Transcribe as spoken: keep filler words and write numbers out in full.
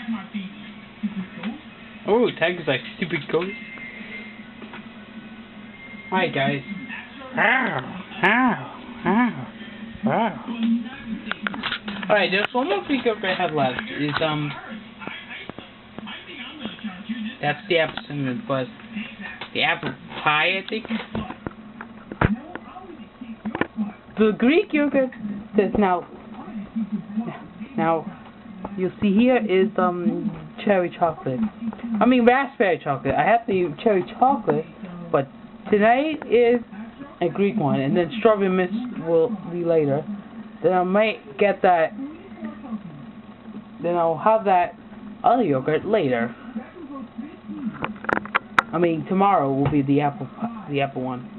Oh, tag is like stupid ghost. Hi guys. Ow, ow, ow, ow. Alright, there's one more feature I have left. Is um, that's the episode was the apple pie, I think. The Greek yogurt says now. Now, you see here is um cherry chocolate. I mean raspberry chocolate. I have the cherry chocolate, but tonight is a Greek one, and then strawberry mist will be later. Then I might get that. Then I'll have that other yogurt later. I mean tomorrow will be the apple the apple one.